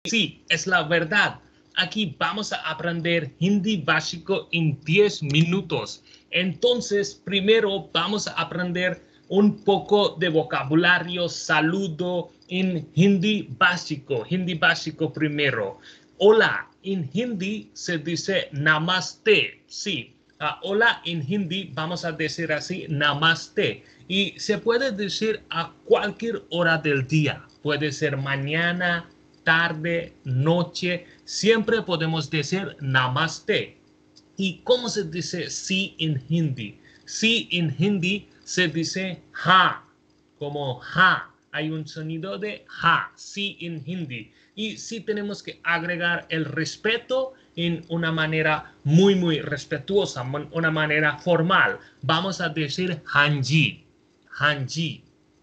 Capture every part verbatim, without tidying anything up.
Sí, es la verdad. Aquí vamos a aprender Hindi básico en diez minutos. Entonces, primero vamos a aprender un poco de vocabulario, saludo en Hindi básico. Hindi básico primero. Hola, en Hindi se dice namaste. Sí, uh, hola en Hindi vamos a decir así, namaste. Y se puede decir a cualquier hora del día. Puede ser mañana, tarde, noche, siempre podemos decir namaste. ¿Y cómo se dice sí en Hindi? Sí en Hindi se dice ha, como ha. Hay un sonido de ha, sí en Hindi. Y sí tenemos que agregar el respeto en una manera muy, muy respetuosa, una manera formal. Vamos a decir hanji, hanji.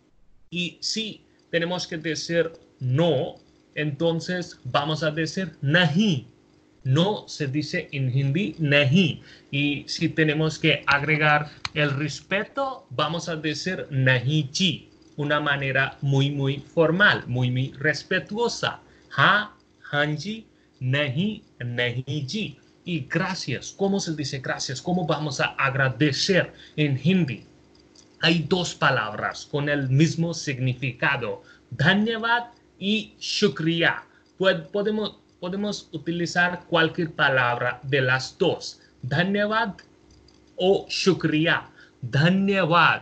Y si tenemos que decir no, entonces vamos a decir nahi. No se dice en Hindi nahi. Y si tenemos que agregar el respeto, vamos a decir nahi ji. Una manera muy, muy formal, muy, muy respetuosa. Ha, hanji, nahi, nahi ji. Y gracias. ¿Cómo se dice gracias? ¿Cómo vamos a agradecer en Hindi? Hay dos palabras con el mismo significado, dhanyavad y shukriya. Podemos, podemos utilizar cualquier palabra de las dos, dhanyavad o shukriya. Dhanyavad,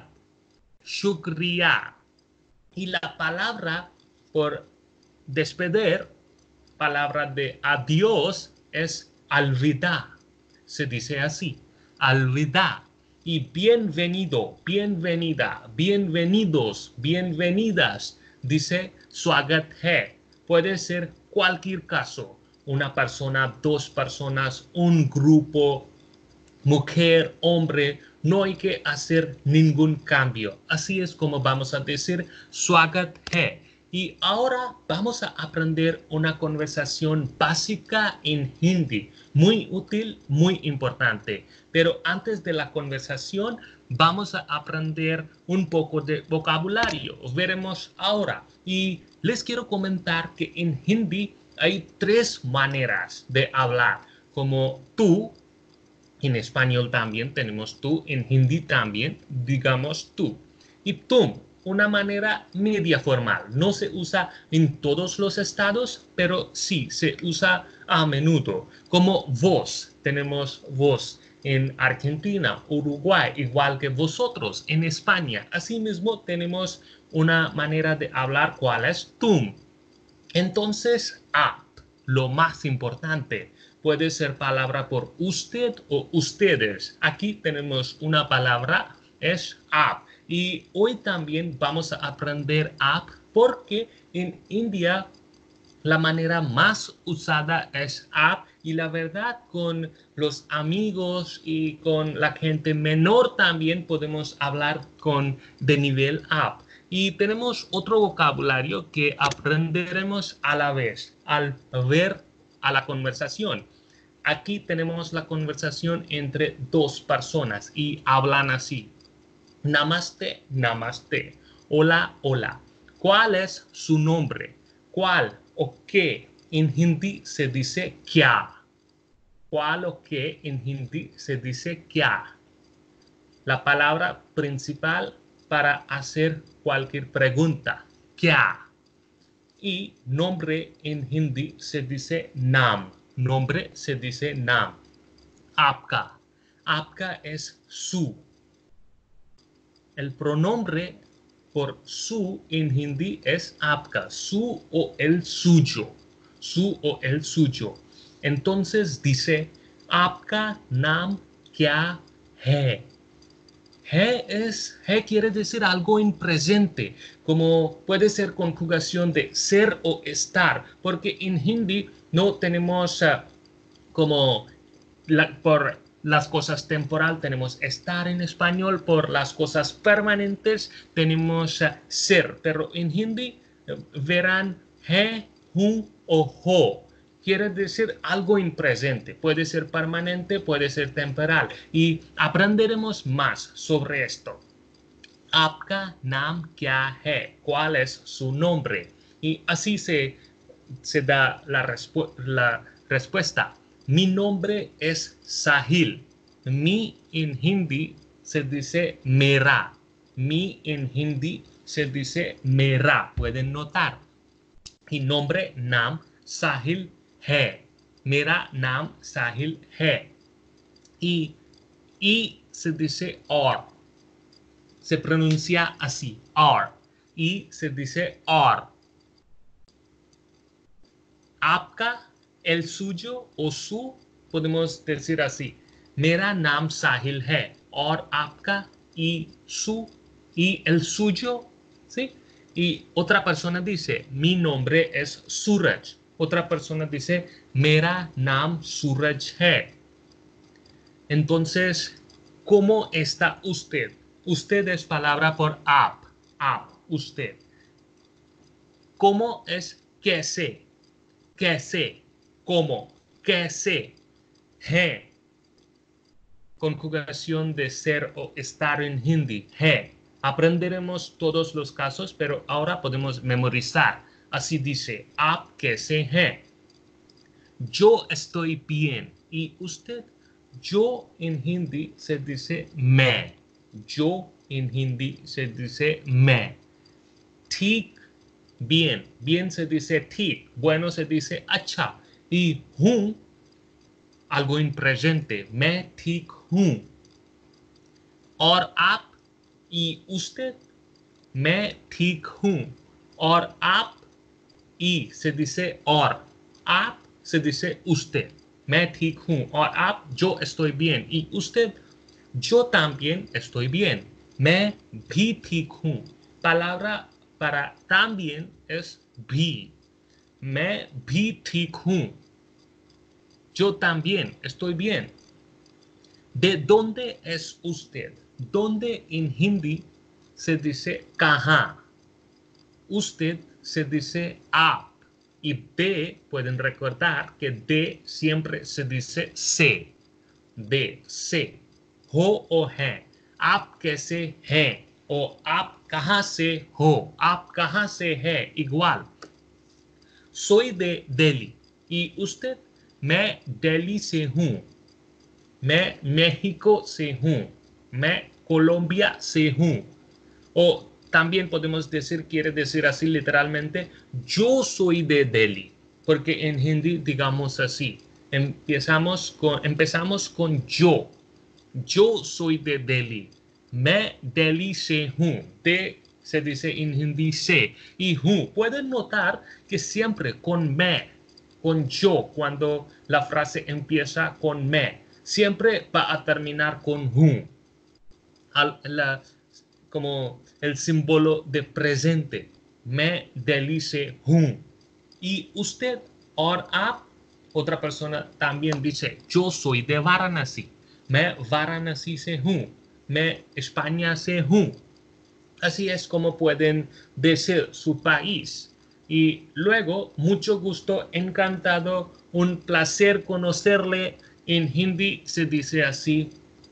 shukriya. Y la palabra por despedir, palabra de adiós, es alvida. Se dice así, alvida. Y bienvenido, bienvenida, bienvenidos, bienvenidas, dice swagat hai. Puede ser cualquier caso, una persona, dos personas, un grupo, mujer, hombre, no hay que hacer ningún cambio. Así es como vamos a decir swagat hai. Y ahora vamos a aprender una conversación básica en Hindi, muy útil, muy importante. Pero antes de la conversación, vamos a aprender un poco de vocabulario. Veremos ahora. Y les quiero comentar que en Hindi hay tres maneras de hablar, como tú. En español también tenemos tú, en Hindi también, digamos tú. Y tum, una manera media formal. No se usa en todos los estados, pero sí se usa a menudo. Como vos, tenemos vos en Argentina, Uruguay, igual que vosotros en España. Asimismo, tenemos una manera de hablar, ¿cuál es? Tum. Entonces, ap, lo más importante. Puede ser palabra por usted o ustedes. Aquí tenemos una palabra, es ap. Y hoy también vamos a aprender ap porque en India la manera más usada es ap y la verdad con los amigos y con la gente menor también podemos hablar con de nivel ap. Y tenemos otro vocabulario que aprenderemos a la vez al ver a la conversación. Aquí tenemos la conversación entre dos personas y hablan así. Namaste, namaste. Hola, hola. ¿Cuál es su nombre? ¿Cuál o qué en Hindi se dice kya? ¿Cuál o qué en Hindi se dice kya? La palabra principal para hacer cualquier pregunta. Kya. Y nombre en Hindi se dice nam. Nombre se dice nam. Apka. Apka es su. El pronombre por su en Hindi es apka, su o el suyo, su o el suyo. Entonces dice, apka nam kya hai. Hai es, hai quiere decir algo en presente, como puede ser conjugación de ser o estar, porque en Hindi no tenemos uh, como la, por las cosas temporal tenemos estar en español, por las cosas permanentes tenemos uh, ser, pero en Hindi uh, verán hai, hu o ho. Quiere decir algo en presente, puede ser permanente, puede ser temporal y aprenderemos más sobre esto. Apka naam kya hai, ¿cuál es su nombre? Y así se se da la, respu la respuesta. Mi nombre es Sahil. Mi en hindi se dice mera. Mi en hindi se dice mera. Pueden notar. Y nombre नाम साहिल है. मेरा नाम साहिल है. Y, y se dice और. Se pronuncia así, और. Y se dice और. आपका, el suyo o su, podemos decir así. मेरा नाम साहिल है. और आपका y su y el suyo, ¿sí? Y otra persona dice, mi nombre es Suraj. Otra persona dice, मेरा नाम सूरज है. Entonces, ¿cómo está usted? Usted es palabra por आप, आप, usted. ¿Cómo es कैसे? कैसे, ¿cómo? कैसे, है. Conjugación de ser o estar en hindi, है. Aprenderemos todos los casos, pero ahora podemos memorizar. Así dice, आप कैसे हैं? Yo estoy bien. ¿Y usted? Yo en hindi se dice मैं. Yo en hindi se dice मैं. ठीक, bien. Bien se dice ठीक. Bueno se dice अच्छा. Y हूँ, algo en presente. मैं ठीक हूँ. और आप y usted, मैं ठीक हूँ. और आप y se dice और. आप se dice usted. मैं ठीक हूँ. और आप, yo estoy bien. Y usted, yo también estoy bien. मैं भी ठीक हूँ. Palabra para también es भी. मैं भी ठीक हूँ. Yo también estoy bien. ¿De dónde es usted? ¿Dónde en hindi se dice कहाँ? Usted se dice आप. Y de, pueden recordar que de siempre se dice से. De, से. हो o हैं. आप कैसे हैं? O आप कहाँ से हो? आप कहाँ से है? Igual. Soy de Delhi. ¿Y usted? मैं दिल्ली से हूँ. मैं México से हूँ. मैं Colombia se hूँ. O también podemos decir, quiere decir así literalmente, yo soy de Delhi. Porque en hindi digamos así. Empezamos con, empezamos con yo. Yo soy de Delhi. मैं Delhi से हूँ. De se dice en hindi se. Y हूँ. Pueden notar que siempre con मैं, con yo, cuando la frase empieza con मैं, siempre va a terminar con हूँ. Al, la, como el símbolo de presente. मैं दिल्ली से हूँ. Y usted और आप, otra persona también dice, yo soy de Varanasi. मैं Varanasi से हूँ. मैं España से हूँ. Así es como pueden decir su país. Y luego, mucho gusto, encantado, un placer conocerle. En hindi se dice así,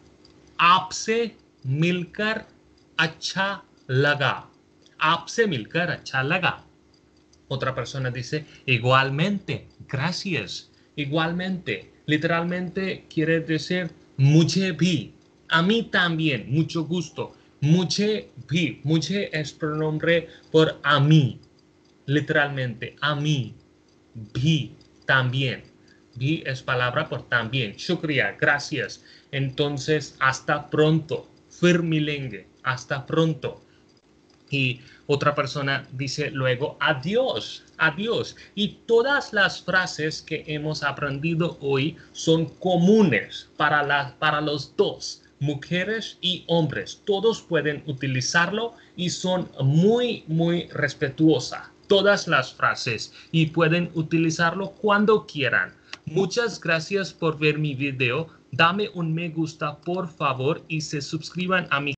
आपसे मिलकर अच्छा लगा. आपसे मिलकर अच्छा लगा. Otra persona dice, igualmente, gracias. Igualmente, literalmente quiere decir, मुझे भी. A mí también, mucho gusto. मुझे भी. मुझे es pronombre por a mí. Literalmente, a mí. भी, también. भी es palabra por también. Shukriya, gracias. Entonces, hasta pronto. Fir milenge. Hasta pronto. Y otra persona dice luego, adiós, adiós. Y todas las frases que hemos aprendido hoy son comunes para, la, para los dos, mujeres y hombres. Todos pueden utilizarlo y son muy, muy respetuosas. Todas las frases y pueden utilizarlo cuando quieran. Muchas gracias por ver mi video. Dame un me gusta, por favor, y se suscriban a mi